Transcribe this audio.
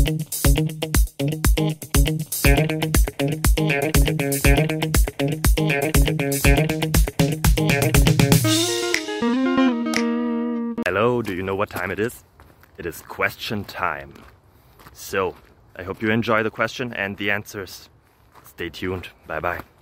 Hello, do you know what time it is? It is question time. So, I hope you enjoy the question and the answers. Stay tuned. Bye bye.